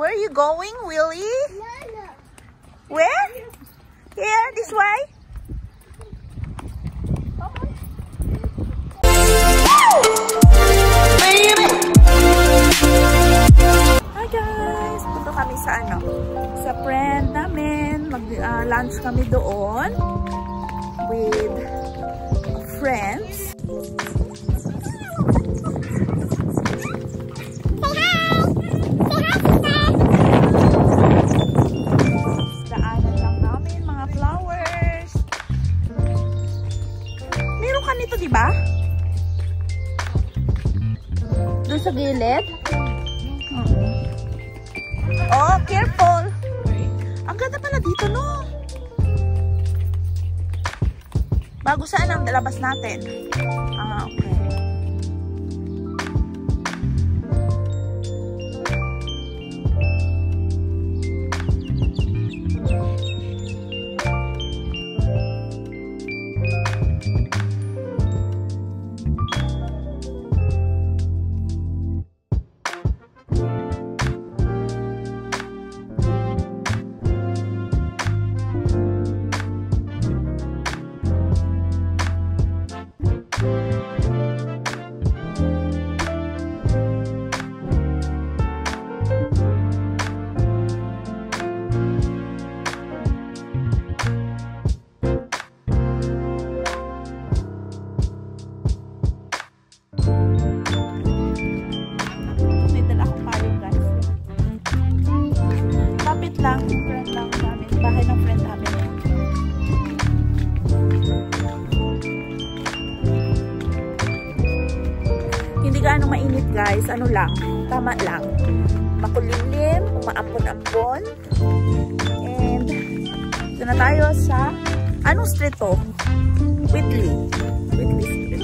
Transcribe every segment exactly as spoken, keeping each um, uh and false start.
Where are you going, Willie? Where? Here, this way? Hi guys! Punto kami sa ano? Sa friend namin. Mag-lunch uh, kami doon with friends. Daanan lang namin mga flowers. Meron ka nito, di ba? Doon sa gilid? Oh, careful! Ang ganda pala dito, no? Bago saan ang labas natin? Ah, okay. Lang, friend lang namin. Bahay ng friend namin. Hindi gaano mainit guys. Ano lang. Tama lang. Makulimlim. Umaampon-ampon. And ito na tayo sa anong street to? Whitley. Whitley Street.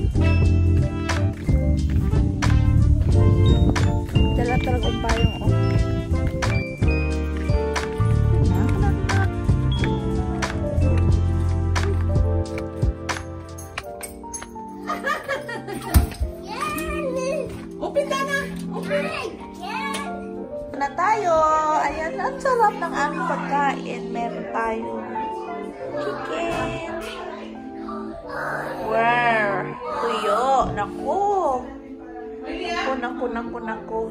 Dala talaga umpayong oh. Na tayo. Ayan, ang sarap ng aming pagkain. Meron tayo chicken. Wow. Tuyo. Naku. Naku, naku, naku, naku.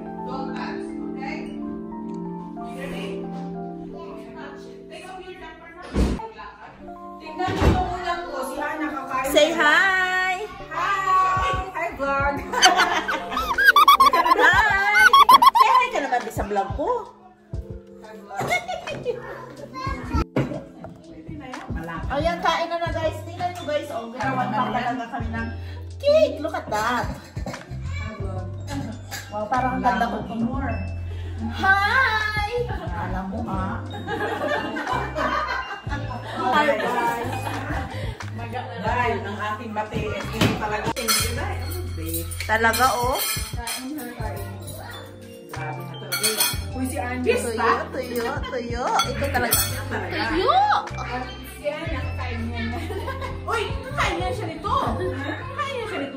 Say hi. Hi. Hi, vlog. Sa vlog ko. Ayan, kain na na guys. Tingnan nyo guys. Oh, ginawan pa talaga kami ng cake. Look at that. Wow, parang ang ganda ko. Hi! Alam mo ah. Hi guys. Dahil ang aking bate. Hindi talaga. Talaga oh. Kain na kain. Grabe na talaga. Uy, si Andy. Tuyo, tuyo, tuyo. Ito talaga. Tuyo! Yan, nakakain niya. Uy, kakain niya siya nito. Kakain niya siya nito.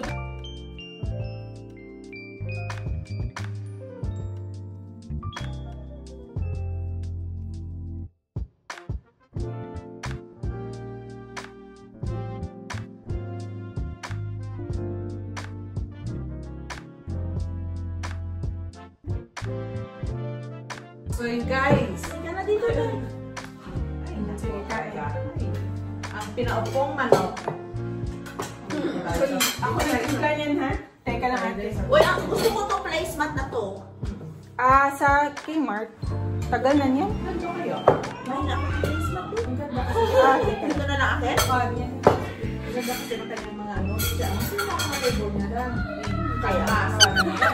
So guys, Ika na dito na. ay, sige kain. Ang pinaupong manok. Hmm. So, ako nagkita niyan ha? Teka lang ate. Uy, ang gusto ko itong placemat na to. Ah, sa Kmart. Tagal na niyan. Nandiyo kayo. May na ako placemat to. Ang ganda. Ah, teka. Ito na lang akin? Oh, yan. Ang ganda kasi matagal mga ano. Siya, ang sino ako matibol niya lang. Kaya maasawa na niya.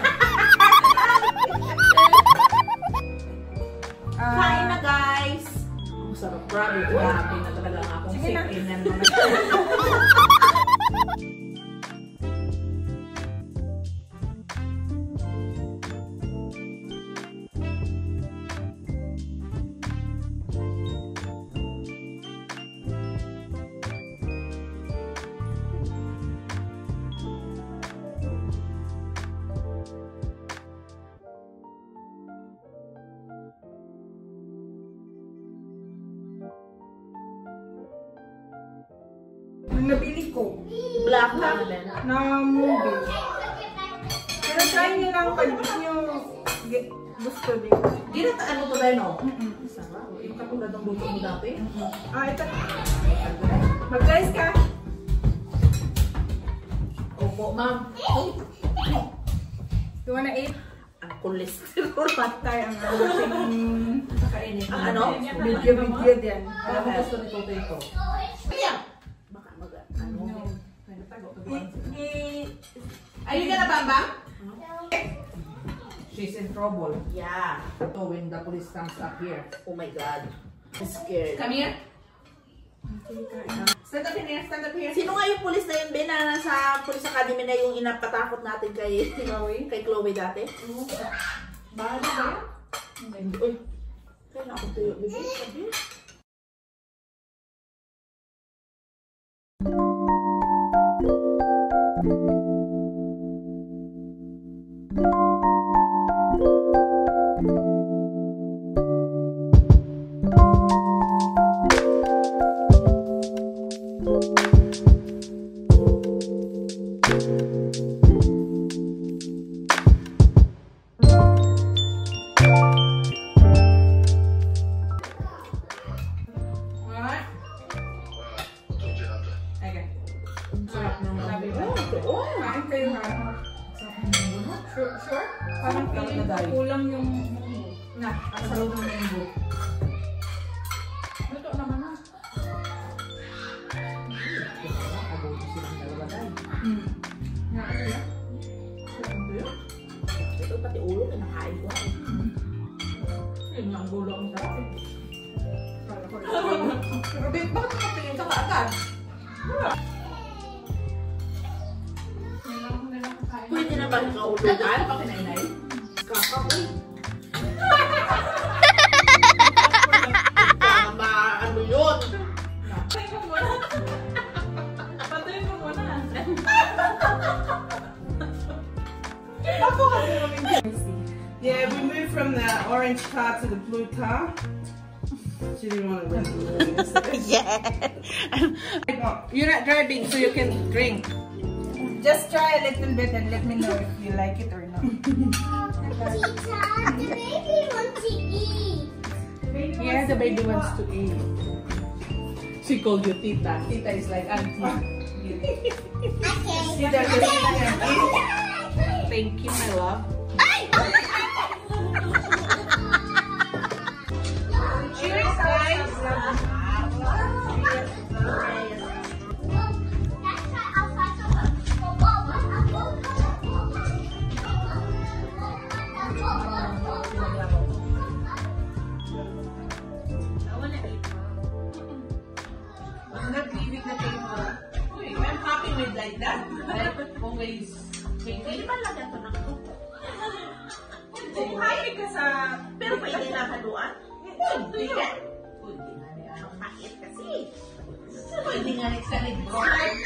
Kain na guys. Ang sarap. Grabe. Grabe na talaga ang akong sikinan naman. Yung nabili ko. Black Na, na movie. Pero try nyo lang pag nyo gusto din. Ginata ano to tayo, no? Mm-mm. Sarap. Yung katulad ng luto mo dati. Ah, ito. Mag-guys ka. Opo, ma'am. You wanna eat? Ang cholesterol. Patay ang ating Kainin. Ang ano? video-video din. Alam mo gusto nito ito. Kaya! Baka mag... Ano? Are you gonna bamba? She's in trouble. Yeah. So when the police comes up here. Oh my God. I'm scared. Come here. Stand up here, stand up here. Sino nga yung police na yun, Ben, na nasa police academy na yung inapatakot natin kay Chloe, kay Chloe dati? Bahala ba yan? Uy, kaya na ako tuyo, bebe. Sabi. Alright? Okay. Sarap ng Sabi mga. mo? Kain kayo ha? Sure? Sure? Parang feeling ko kulang yung... Na, Ang sarap ng mango. Luto naman na. Aboto silang dalawa dahil. Hmm. Na, ano yan? Ito pati ulo, kinakain ko. Yun nga ang gulo ang sarap eh. Robin, bakit nakatingin ka kaagad? Pwede na ba nakaulugan? Ano ka kinainay? Kakakoy. Tama, ano yun? Patayin mo muna. Patayin mo muna. Ako kasi Robin. Yeah, we moved from the orange car to the blue car. She didn't want to rent the movie. Yeah. You're not driving, so you can drink. Just try a little bit and let me know if you like it or not. Tita, the baby wants to eat. Yeah, the baby wants to eat. She called you tita. Tita is like auntie. See that? Thank you, my love. Cheers, guys! I'm not leaving the table. I'm happy with like that. Like always. Pwede ba lagyan ito ng tuto? Kung happy ka sa... Pero pwede na haluan? Pwede ka. Pwede na rin. Ang pakit kasi. Pwede nga rin sa libro.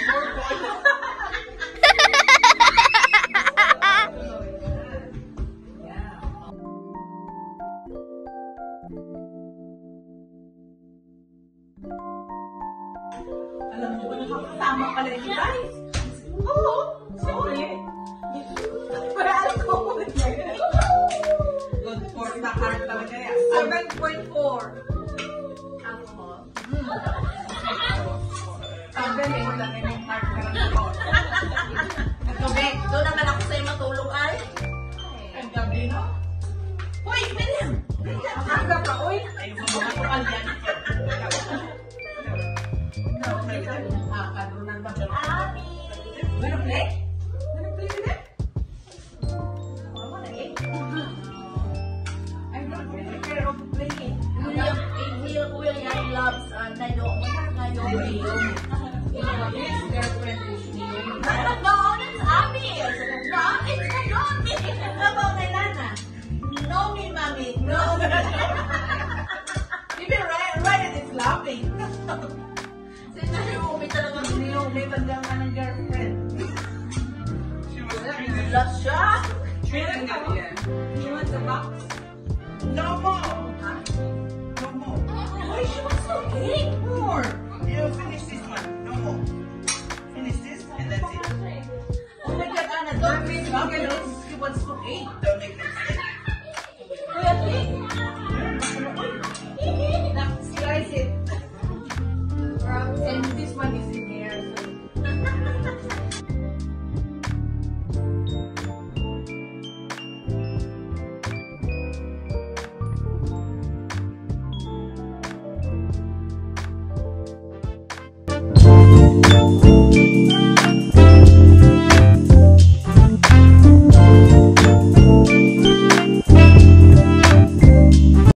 Alam mo ba, nakakasama pala ito, guys? Oo, sorry. Para alcohol. Good for the heart talaga yan. seven point four. Alcohol. Seven eh. Wala na yung heart ka lang. Gabi, doon naman ako sa'yo matulog ay. Ang gabi, no? Uy, William! Ang aga pa, uy. Ay, mabukatukal yan. Ah, kadrunan ba? Abi! Wanna play? Wanna play with it? Wala na eh. I'm not really care of playing. William, eh, William loves uh, Nayo. Nayo. His girlfriend is Naomi. No, that's Abi. No, it's Naomi. How about Nailana? Naomi, mommy. Naomi. Even right, right and it's laughing. Si Naomi talaga. Naomi, bandang ka ng girlfriend. Love siya. She wants a box. No more. No more. Why she wants to eat more? You finish this one. No more. She wants to eat.